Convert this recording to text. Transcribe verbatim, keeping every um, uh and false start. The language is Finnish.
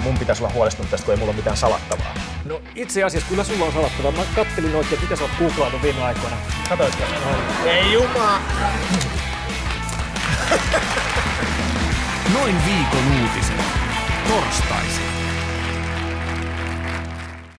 mun pitäisi olla huolestunut tästä, kun ei mulla ole mitään salattavaa. No itse asiassa kyllä sulla on salattavaa. Mä kattelin oikein, mitä sä oot googlaillut viime aikoina. Katoitko? Ei jumala! Noin viikon uutiset. Torstaisin.